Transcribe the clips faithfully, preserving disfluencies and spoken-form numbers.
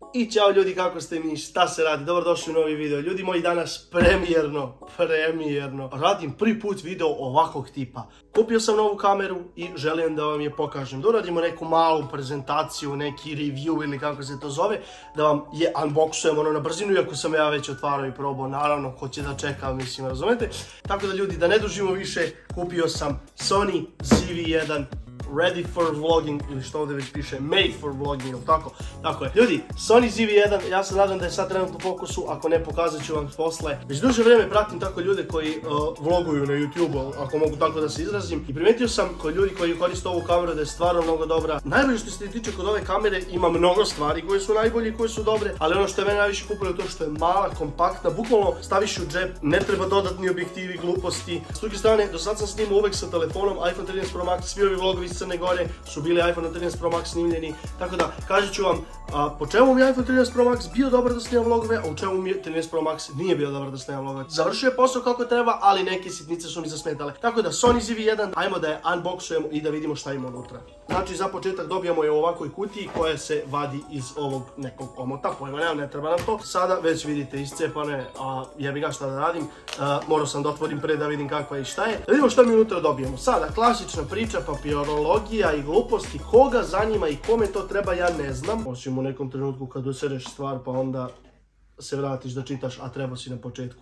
I ćao ljudi, kako ste mi, šta se radi, dobrodošli u novi video. Ljudi moji, danas premijerno, premijerno radim prvi put video ovakvog tipa. Kupio sam novu kameru i želim da vam je pokažem. Da uradimo neku malu prezentaciju, neki review ili kako se to zove, da vam je unboxujem ono na brzinu, iako sam ja već otvarao i probao, naravno, ko će da čeka, mislim, razumete. Tako da ljudi, da ne dužimo više, kupio sam Sony Z V jedan ready for vlogging, ili što ovdje već piše, made for vlogging, ili tako? Tako je. Ljudi, Sony Z V jedan, ja se nadam da je sad trenutno u fokusu, ako ne, pokazat ću vam posle. Već duže vrijeme pratim tako ljude koji uh, vloguju na YouTube, ako mogu tako da se izrazim. I primetio sam kod ljudi koji koriste ovu kameru da je stvarno mnogo dobra. Najbolje što se tiče kod ove kamere, ima mnogo stvari koje su najbolje i koje su dobre, ali ono što je mene najviše kupilo je to što je mala, kompaktna, bukvalno staviš u džep, ne treba dodatni objektivi, gluposti. S druge strane, do sad sam snimao uvek sa telefonom, iPhone trinaest Pro Max, svi ovi vlogovi iz Crne Gore su bili iPhone trinaest Pro Max snimljeni, tako da kažet ću vam a, po čemu mi je iPhone trinaest Pro Max bio dobar da snimam vlogove, a u čemu mi je trinaest Pro Max nije bio dobar da snimam vlogove. Završio je posao kako treba, ali neke sitnice su mi zasmetale. Tako da Sony Z V jedan, ajmo da je unboxujemo i da vidimo šta ima unutra. Znači za početak dobijamo je u ovakvoj kutiji koja se vadi iz ovog nekog omota, pojma nemam, ne treba nam to. Sada već vidite iscepane, a jebi ga šta da radim, a, morao sam da otvorim pre da vidim kakva je i šta je. Da vidimo šta mi unutra dobijemo. Sada klasična priča, papirologija i gluposti, koga zanima i kome to treba ja ne znam. Osim u nekom trenutku kad usereš stvar pa onda se vratiš da čitaš, a treba si na početku.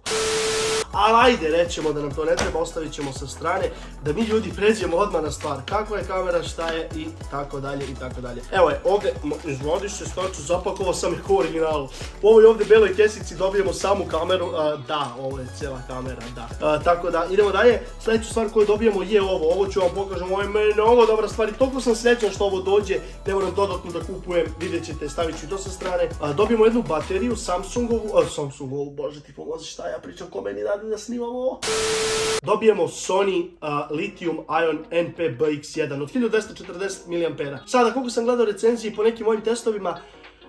Ali ajde, rećemo da nam to ne treba, ostavit ćemo sa strane, da mi ljudi pređemo odmah na stvar. Kakva je kamera, šta je i tako dalje i tako dalje. Evo je, ovdje, izvodiš se staču, zapakovao sam ih u originalu. U ovoj ovdje beloj kesici dobijemo samu kameru, a, da, ovo je cijela kamera, da. A, tako da, idemo dalje. Sljedeću stvar koju dobijemo je ovo, ovo ću vam pokažem, ovo je meni mnogo dobra stvar i toliko sam srećan što ovo dođe, ne moram dodatno da kupujem, vidjet ćete, stavit ću i to sa strane. A, dobijemo jednu bateriju, Samsungovu, a, Samsungovu, bože ti pomozi šta ja pričam, ko meni radi da snimam ovo. Dobijemo Sony uh, Lithium Ion N P B X jedan od hiljadu dvesta četrdeset miliampera. Sada, koliko sam gledao recenzije po nekim mojim testovima,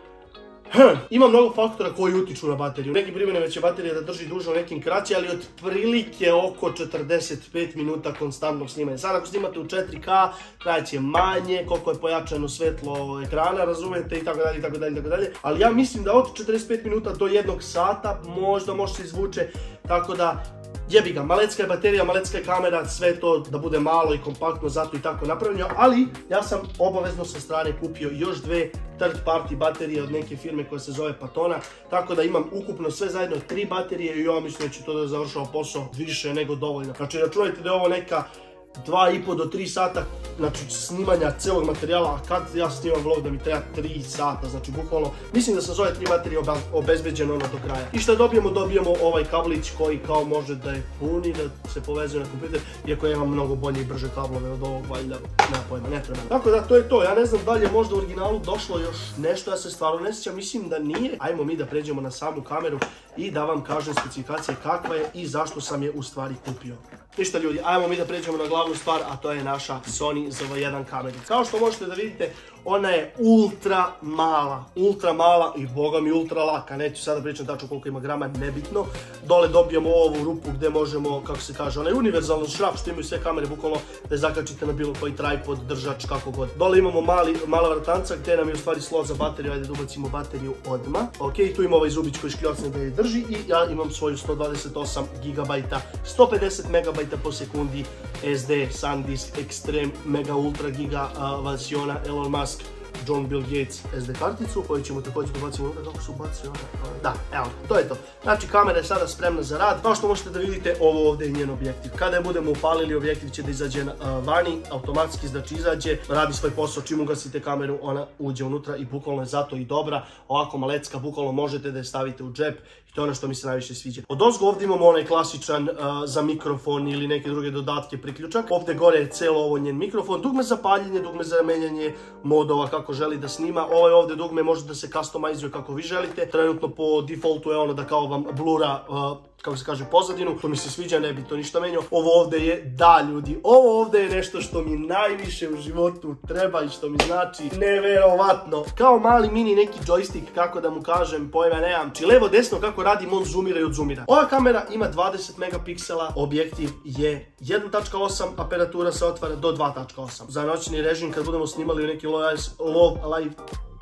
hm, ima mnogo faktora koji utiču na bateriju. Neki primjene će baterija da drži duže, u nekim kraće, ali otprilike oko četrdeset pet minuta konstantnog snimanja. Sada, ako snimate u četiri K, trajeće manje, koliko je pojačano svetlo ekrana, razumete, i tako dalje, i tako dalje, i tako dalje. Ali ja mislim da od četrdeset pet minuta do jednog sata možda može se izvuče, tako da jebi ga, malecka je baterija, malecka je kamera, sve to da bude malo i kompaktno, zato i tako napravljeno, ali ja sam obavezno sa strane kupio još dve third party baterije od neke firme koja se zove Patona, tako da imam ukupno sve zajedno tri baterije i ja mislim da će to da završava posao više nego dovoljno. Znači računajte da je ovo neka dva i po do tri sata, znači snimanja celog materijala, a kad ja snimam vlog da mi treba tri sata, znači bukvalno, mislim da sam za ove tri baterije obezbeđen ono do kraja. I što dobijemo? Dobijemo ovaj kablić koji kao može da je puni, da se povezuje na kompjuter, iako ja imam mnogo bolje i brže kablove od ovog, valjda, nema pojma, ne treba. Tako da to je to, ja ne znam da li je možda u originalu došlo još nešto, ja se stvarno ne sjećam, mislim da nije. Ajmo mi da pređemo na samu kameru i da vam kažem specifikacije kakva je i zašto sam je u stvari kupio. Ništa ljudi, ajmo mi da pređemo na glavnu stvar, a to je naša Sony Z V jedan kamera. Kao što možete da vidite, ona je ultra mala, ultra mala i boga mi ultra laka. Neću sada pričam tačno koliko ima grama, nebitno. Dole dobijemo ovu rupu gdje možemo, kako se kaže, onaj univerzalan šraf što imaju sve kamere, bukvalno da je zakačite na bilo koji tripod, držač, kako god. Dole imamo mali, mala vratanca gdje nam je u stvari slot za bateriju, ajde da ubacimo bateriju odmah. Ok, tu ima ovaj zubić koji škljocne da je drži i ja imam svoju sto dvadeset osam gigabajta, sto pedeset megabajta po sekundi S D, SanDisk, Extreme, Mega Ultra Giga uh, versiona Elon Musk, John Bill Gates S D karticu koju ćemo također da bacimo unutra. Kako su bacili ona? Da, evo, to je to. Znači kamera je sada spremna za rad. Kao što možete da vidite, ovo ovdje je njen objektiv. Kada je budemo upalili, objektiv će da izađe vani, automatski, znači izađe, radi svoj posao, čim ugasite kameru, ona uđe unutra i bukvalno je zato i dobra. Ovako malecka, bukvalno možete da je stavite u džep. I to je ono što mi se najviše sviđa. Od ozgo ovdje imamo onaj klasičan uh, za mikrofon ili neke druge dodatke priključak. Ovdje gore je celo ovo njen mikrofon. Dugme za paljenje, dugme za menjanje modova kako želi da snima. Ovaj ovdje dugme može da se customizuje kako vi želite. Trenutno po defaultu je ono da kao vam blura uh, kako se kaže pozadinu. To mi se sviđa, ne bi to ništa menjao. Ovo ovdje je, da ljudi, ovo ovdje je nešto što mi najviše u životu treba i što mi znači neverovatno. Kao mali mini neki joystick, kako da mu kažem, pojma nemam. Či levo desno kako radim, on zoomira i odzumira. Ova kamera ima dvadeset megapiksela, objektiv je jedan tačka osam, aperatura se otvara do dva tačka osam. Za noćni režim kad budemo snimali u neki low light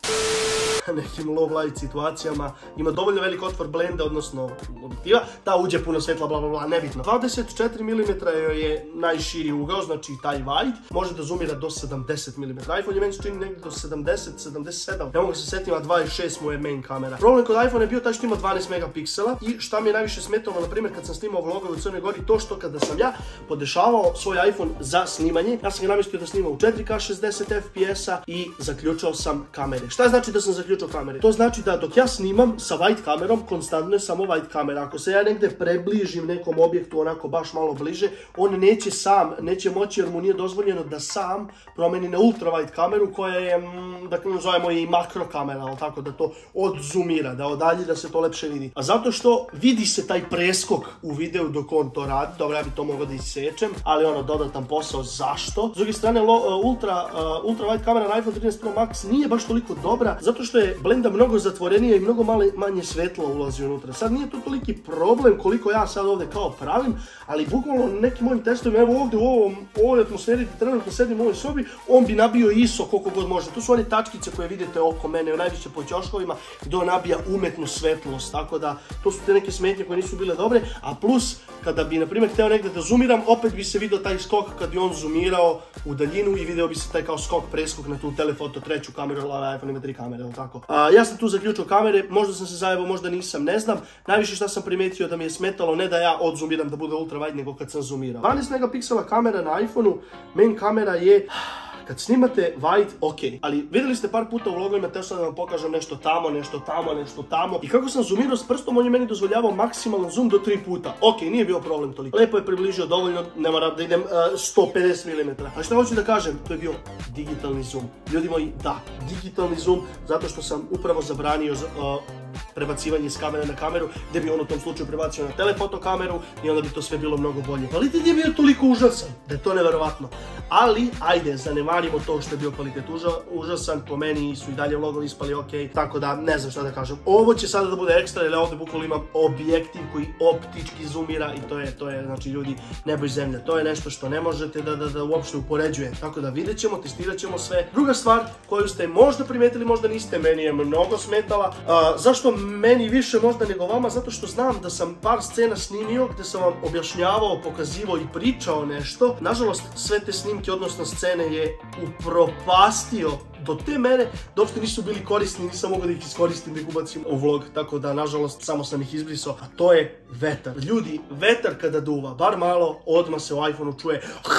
nekim low light situacijama, ima dovoljno velik otvor blenda, odnosno objektiva, da uđe puno svetla, bla bla bla, nebitno. dvadeset četiri milimetra je najširi ugao, znači taj wide, može da zoomira do sedamdeset milimetara. iPhone je meni čini negdje do sedamdeset, sedamdeset sedam, ne mogu se setim, a dvadeset šest mu je main kamera. Problem kod iPhone je bio taj što ima dvanaest megapiksela i šta mi je najviše smetalo, na primjer kad sam snimao vlogove u Crnoj Gori, to što kada sam ja podešavao svoj iPhone za snimanje, ja sam ga namestio da snima u četiri K šezdeset F P S-a i zaključao sam kamere. Šta znači da sam zaključao kamere? To znači da dok ja snimam sa wide kamerom, konstantno je samo wide kamera. Ako se ja negdje približim nekom objektu onako baš malo bliže, on neće sam, neće moći jer mu nije dozvoljeno da sam promeni na ultra wide kameru koja je, dakle nazovemo i makro kamera, ali tako da to odzumira, da odalji da se to lepše vidi. A zato što vidi se taj preskok u videu dok on to radi, dobro ja bi to mogao da isečem, ali ono dodatan posao, zašto? S druge strane, ultra, uh, ultra wide kamera na iPhone trinaest Pro Max nije baš toliko dobra, zato što je blenda mnogo zatvorenija i mnogo male, manje svetla ulazi unutra. Sad nije to toliki problem koliko ja sad ovdje kao pravim, ali bukvalno nekim mojim testovima, evo ovdje u ovom, ovoj atmosferi gdje trenutno sedim u ovoj sobi, on bi nabio I S O koliko god može. Tu su one tačkice koje vidite oko mene, najviše po ćoškovima, gdje on nabija umetnu svetlost, tako da to su te neke smetnje koje nisu bile dobre, a plus kada bi na primjer hteo negdje da zoomiram, opet bi se vidio taj skok kad bi on zoomirao u daljinu i video bi se taj kao skok preskok na tu telefoto treću kameru, ali iPhone ima tri kamere, tako. A, ja sam tu zaključio kamere, možda sam se zajebao, možda nisam, ne znam. Najviše šta sam primetio da mi je smetalo, ne da ja odzoomiram da bude ultra wide, nego kad sam zoomirao. dvanaest megapiksela kamera na iPhoneu, main kamera je... Kad snimate wide, ok, ali vidjeli ste par puta u vlogovima, teo sam da vam pokažem nešto tamo, nešto tamo, nešto tamo. I kako sam zoomirao s prstom, on je meni dozvoljavao maksimalan zoom do tri puta. Ok, nije bio problem toliko. Lepo je približio dovoljno, ne moram da idem uh, sto pedeset milimetara. A što hoću da kažem, to je bio digitalni zoom. Ljudi moji, da, digitalni zoom, zato što sam upravo zabranio uh, prebacivanje s kamere na kameru, gdje bi on u tom slučaju prebacio na telefoto kameru i onda bi to sve bilo mnogo bolje. Kvalitet je bio toliko užasan, da je to neverovatno. Ali, ajde, zanemarimo to što je bio kvalitet uža, užasan, po meni su i dalje vlogovi ispali ok, tako da ne znam šta da kažem. Ovo će sada da bude ekstra, jer ovdje bukvalno imam objektiv koji optički zoomira i to je, to je, znači ljudi, nebo i zemlja. To je nešto što ne možete da, da, da uopšte upoređujete. Tako da vidjet ćemo, testirat ćemo sve. Druga stvar koju ste možda primetili, možda niste, meni je mnogo smetala. A, zašto meni više možda nego vama? Zato što znam da sam par scena snimio gdje sam vam objašnjavao, pokazivao i pričao nešto. Nažalost, sve te snimke, odnosno scene je upropastio do te mere da uopšte nisu bili korisni, nisam mogao da ih iskoristim, da ih ubacim u vlog, tako da nažalost samo sam ih izbrisao, a to je vetar. Ljudi, vetar kada duva, bar malo, odmah se u iPhoneu čuje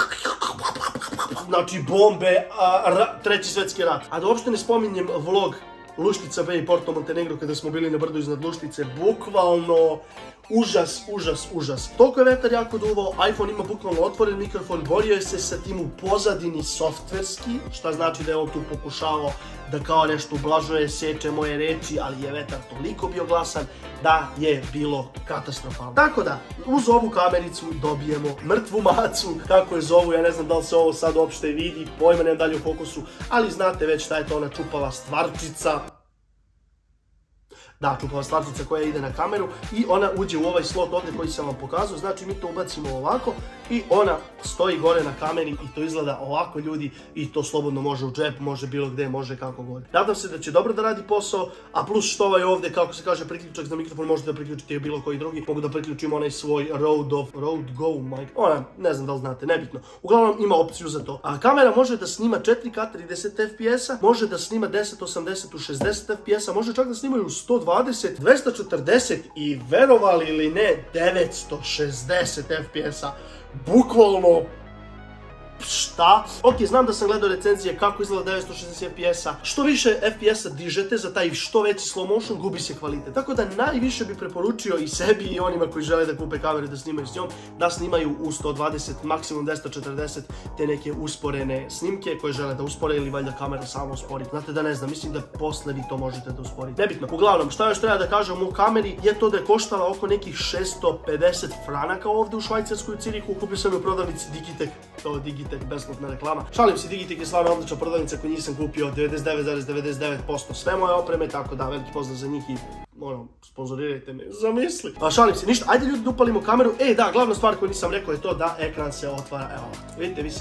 znači bombe, a, ra, treći svetski rat. A da uopšte ne spominjem vlog Luštica Bay i Porto Montenegro kada smo bili na brdu iznad Luštice, bukvalno užas, užas, užas. Toliko je vetar jako duvao, iPhone ima bukvalno otvoren mikrofon, borio je se sa tim u pozadini softverski, šta znači da je on tu pokušavao da kao nešto ublažuje, seče moje reči, ali je vetar toliko bio glasan da je bilo katastrofalno. Tako da, uz ovu kamericu dobijemo mrtvu macu, kako je zovu, ja ne znam da li se ovo sad uopšte vidi, pojma nemam dalje u fokusu, ali znate već šta je to ona čupava stvarčica. Da, čupava stvarčica koja ide na kameru i ona uđe u ovaj slot ovdje koji sam vam pokazao, znači mi to ubacimo ovako i ona stoji gore na kameri i to izgleda ovako ljudi i to slobodno može u džep, može bilo gdje, može kako god. Nadam se da će dobro da radi posao, a plus što ovaj ovdje, kako se kaže, priključak za mikrofon možete da priključite bilo koji drugi, mogu da priključim onaj svoj Rode of, Rode Go mic, ona, ne znam da li znate, nebitno. Uglavnom ima opciju za to. A kamera može da snima četiri K trideset F P S-a, može da snima deset osamdeset u šezdeset F P S-a, može čak da snimaju u sto dvadeset, dvesta četrdeset i verovali ili ne, devetsto šezdeset F P S-a. Bukvalno, šta? Ok, znam da sam gledao recenzije kako izgleda devetsto šezdeset F P S-a. Što više F P S-a dižete za taj što veći slow motion, gubi se kvalitet. Tako da najviše bi preporučio i sebi i onima koji žele da kupe kameru da snimaju s njom, da snimaju u sto dvadeset, maksimum dvesta četrdeset, te neke usporene snimke koje žele da uspore ili valjda kamera samo uspori. Znate da ne znam, mislim da posle vi to možete da usporite. Nebitno. Uglavnom, šta još treba da kažem u kameri je to da je koštala oko nekih šesto pedeset franaka ovdje u Švajcarskoj u Cirihu. Kupio sam je u prodavnici Digitek, to Digitek, besplatna reklama. Šalim se, Digitek je stvarno odlična prodavnica koju nisam kupio devedeset devet zarez devedeset devet posto sve moje opreme, tako da veliki pozdrav za njih i ono, sponzorirajte me, zamisli. A šalim se, ništa, ajde ljudi da upalimo kameru. E, da, glavna stvar koju nisam rekao je to da ekran se otvara, evo ovako. Vidite vi sad,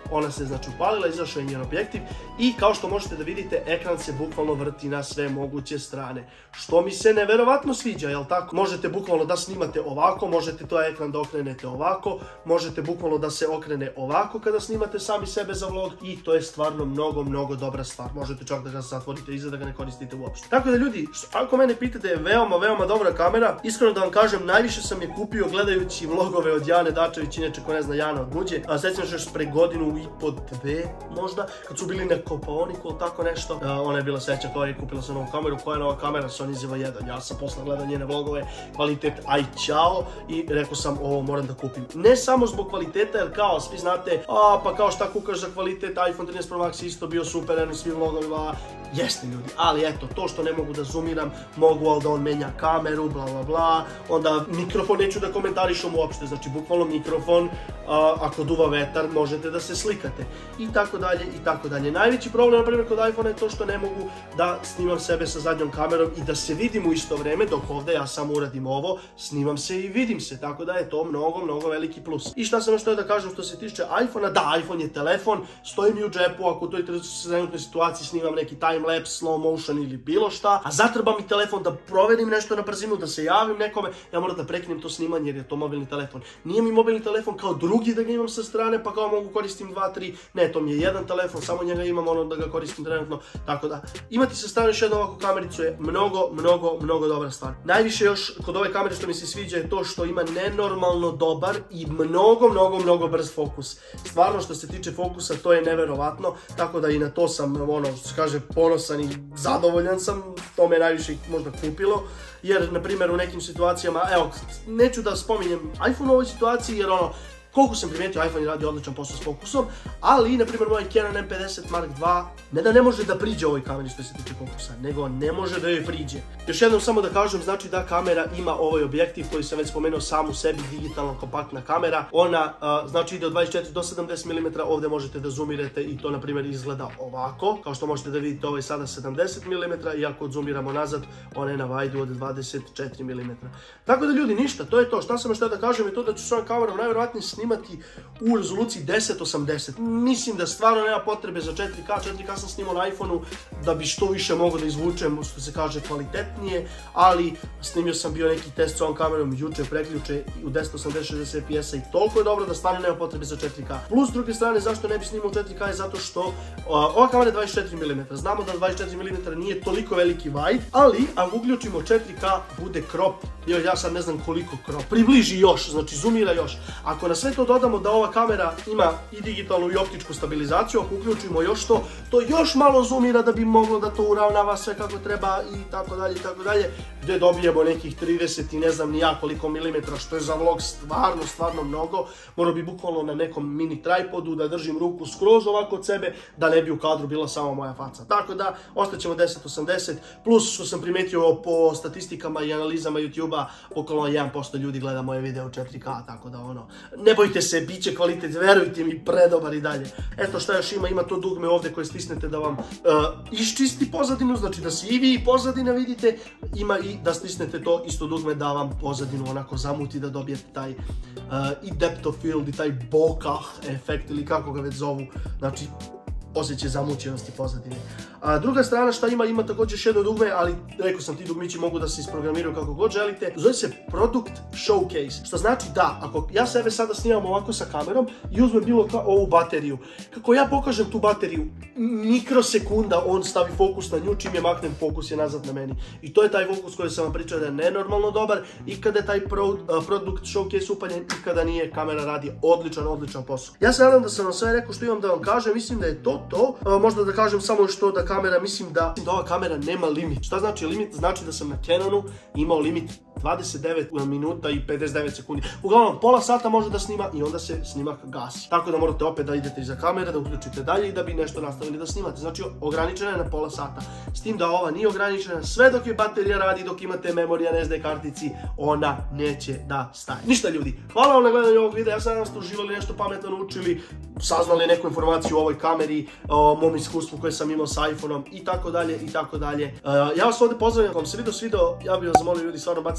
ona se znači upalila, izašao je njen objektiv i kao što možete da vidite, ekran se bukvalno vrti na sve moguće strane. Što mi se neverovatno sviđa, jel tako? Možete bukvalno da snimate ovako, možete to ekran da okrenete ovako, možete bukvalno da se okrene ovako kada snimate sami sebe za vlog i to je stvarno mnogo, mnogo dobra stvar. Možete čak da ga zatvorite iza, da ga ne koristite uopšte. Tako da ljudi, ako mene pitate, je veoma, veoma dobra kamera. Iskreno da vam kažem, najviše sam je kupio gledajući vlogove od Jane Dačević, inače ko ne zna Jana od Buđe. A sećam se još pre godinu i po dve možda, kad su bili na Kopaoniku ili tako nešto. Ona je bila seća, to je kupila sam novu kameru, koja je nova kamera, Sony Z V jedan. Ja sam posle gledao njene vlogove, kvalitet aj ćao i rekao sam ovo moram da kupim. Ne samo zbog kvaliteta, jer kao svi znate, a pa kao šta kukaš za kvalitet, iPhone trinaest Pro Max isto bio super, eno svi vlogovima, jeste ljudi, ali eto, to što ne mogu da zoomiram, mogu ali da on menja kameru, bla bla bla, onda mikrofon neću da komentarišem uopšte, znači bukvalno mikrofon, a, ako duva vetar možete da se slikate i tako dalje i tako dalje. Najveći problem na primjer kod iPhone je to što ne mogu da snimam sebe sa zadnjom kamerom i da se vidim u isto vreme, dok ovdje ja samo uradim ovo, snimam se i vidim se, tako da je to mnogo, mnogo veliki plus. I šta sam još htio da kažem što se tiče iPhone-a, da, iPhone je telefon, stoji mi u džepu, ako u toj trenutnoj situaciji snimam neki timelapse, slow motion ili bilo šta, a zatrba mi telefon da proverim nešto na brzinu, da se javim nekome, ja moram da prekinem to snimanje jer je to mobilni telefon. Nije mi mobilni telefon kao drugi da ga imam sa strane, pa kao mogu koristim dva, tri, ne, to mi je jedan telefon, samo njega imam ono da ga koristim trenutno, tako da imati sa strane još jednu ovakvu kamericu je mnogo, mnogo, mnogo dobra stvar. Najviše još kod ove kamere što mi se sviđa je to što ima nenormalno dobar i mnogo, mnogo, mnogo brz fokus. Stvarno što se tiče fokusa to je neverovatno, tako da i na to sam, ono, što se kaže, ponosan i zadovoljan sam, to me najviše možda kupilo, jer, na primjer, u nekim situacijama, evo, neću da spominjem iPhone u ovoj situaciji, jer ono, koliko sam primijetio, iPhone radi odličan posao s fokusom, ali, na primjer, moj Canon M pedeset Mark dva, ne da ne može da priđe ovoj kameri što se tiče fokusa, nego ne može da joj priđe. Još jednom samo da kažem, znači da kamera ima ovaj objektiv koji sam već spomenuo sam u sebi, digitalna kompaktna kamera. Ona, uh, znači, ide od dvadeset četiri do sedamdeset milimetara, ovdje možete da zoomirate i to, na primjer, izgleda ovako. Kao što možete da vidite, ovo je sada sedamdeset milimetara i ako zoomiramo nazad, ona je na wide od dvadeset četiri milimetra. Tako da, ljudi, ništa, to je to. Šta sam još da kažem je to da ću s ovom kamerom najvjerojatnije snimati u rezoluciji deset osamdeset. Mislim da stvarno nema potrebe za četiri K, četiri K sam snimao na iPhone-u da bi što više mogao da izvučem, što se kaže, kvalitetnije, ali snimio sam bio neki test s ovom kamerom juče, preključe u deset osamdeset šezdeset F P S-a i toliko je dobro da stvarno nema potrebe za četiri K. Plus, s druge strane, zašto ne bi snimao četiri K je zato što uh, ova kamera je dvadeset četiri milimetra. Znamo da dvadeset četiri milimetra nije toliko veliki wide, ali ako uključimo četiri K bude crop, joj, ja sad ne znam koliko crop, približi još, znači zoomira još. Ako na sve to dodamo da ova kamera ima i digitalnu i optičku stabilizaciju, ako uključimo još to, to još malo zoomira da bi moglo da to uravnava sve kako treba i tako dalje i tako dalje, gdje dobijemo nekih trideset i ne znam ni ja koliko milimetra, što je za vlog stvarno, stvarno mnogo. Morao bi bukvalno na nekom mini tripodu da držim ruku skroz ovako od sebe, da ne bi u kadru bila samo moja faca. Tako da, ostaćemo deset osamdeset, plus što sam primetio po statistikama i analizama YouTube-a, okolno jedan posto ljudi gleda moje videe u četiri K, tako da ono, ne bojte se, bit će kvalitet, verujte mi, predobar i dalje. Eto šta još ima, ima to dugme ovdje koje stisnete da vam uh, iščisti pozadinu, znači da se i vi i pozadina vidite, ima i da stisnete to isto dugme da vam pozadinu onako zamuti, da dobijete taj uh, i depth of field i taj bokeh efekt ili kako ga već zovu, znači osjećaj zamućenosti pozadine. A druga strana šta ima, ima također još jedno dugme, ali rekao sam ti dugmići mogu da se isprogramiraju kako god želite. Zove se Product Showcase, što znači da, ako ja sebe sada snimam ovako sa kamerom i uzmem bilo kao ovu bateriju, kako ja pokažem tu bateriju, mikrosekunda on stavi fokus na nju, čim je maknem fokus je nazad na meni. I to je taj fokus koji sam vam pričao da je nenormalno dobar i kada je taj pro, uh, Product Showcase upaljen i kada nije, kamera radi odličan, odličan posao. Ja se nadam da sam vam sve rekao što imam da vam kažem, mislim da je to to. Uh, možda da kažem samo još to da kamera, mislim da, da ova kamera nema limit. Šta znači limit? Znači da sam na Canonu imao limit dvadeset devet minuta i pedeset devet sekundi. Uglavnom, pola sata može da snima i onda se snimak gasi. Tako da morate opet da idete iza kamere, da uključite dalje i da bi nešto nastavili da snimate. Znači, ograničena je na pola sata. S tim da ova nije ograničena, sve dok je baterija radi, dok imate memorija na S D kartici, ona neće da staje. Ništa ljudi, hvala vam na gledanju ovog videa, ja sam vam ste uživali, nešto pametno naučili, saznali neku informaciju o ovoj kameri, o mom iskustvu koje sam imao sa iPhone-om i tako dalje i tako dalje. Ja vas ovdje pozdravljam, ako vam se video svidio, ja bih vas zamolio ljudi, stvarno bacite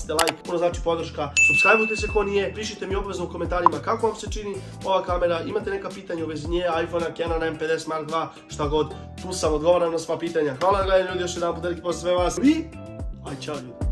bacite like, puno znači podrška, subscribeujte se ko nije, pišite mi obavezno u komentarima kako vam se čini ova kamera, imate neka pitanja u vezi nje, iPhone-a, Canona M pedeset Mark dva, šta god, tu sam, odgovaram na sva pitanja. Hvala na gledanju ljudi, još jedan put veliki pozdrav sve vas i aj čao ljudi.